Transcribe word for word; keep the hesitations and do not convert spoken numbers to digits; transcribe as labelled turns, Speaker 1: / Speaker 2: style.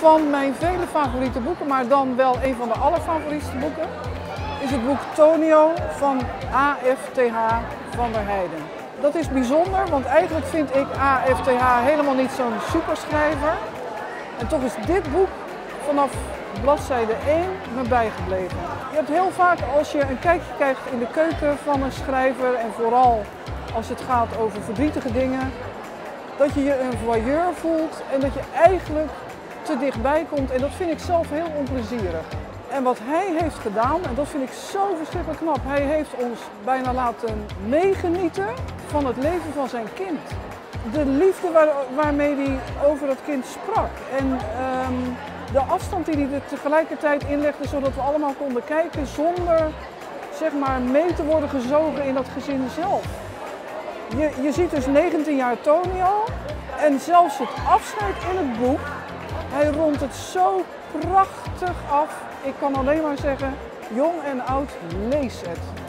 Speaker 1: van mijn vele favoriete boeken, maar dan wel een van de allerfavorietste boeken, is het boek Tonio van A F T H van der Heijden. Dat is bijzonder, want eigenlijk vind ik A F T H helemaal niet zo'n superschrijver. En toch is dit boek vanaf bladzijde één me bijgebleven. Je hebt heel vaak als je een kijkje krijgt in de keuken van een schrijver en vooral als het gaat over verdrietige dingen, dat je je een voyeur voelt en dat je eigenlijk te dichtbij komt en dat vind ik zelf heel onplezierig. En wat hij heeft gedaan, en dat vind ik zo verschrikkelijk knap, hij heeft ons bijna laten meegenieten van het leven van zijn kind. De liefde waar, waarmee hij over dat kind sprak en um, de afstand die hij er tegelijkertijd inlegde zodat we allemaal konden kijken zonder zeg maar, mee te worden gezogen in dat gezin zelf. Je, je ziet dus negentien jaar Tonio en zelfs het afscheid in het boek, hij rondt het zo prachtig af. Ik kan alleen maar zeggen, jong en oud, lees het.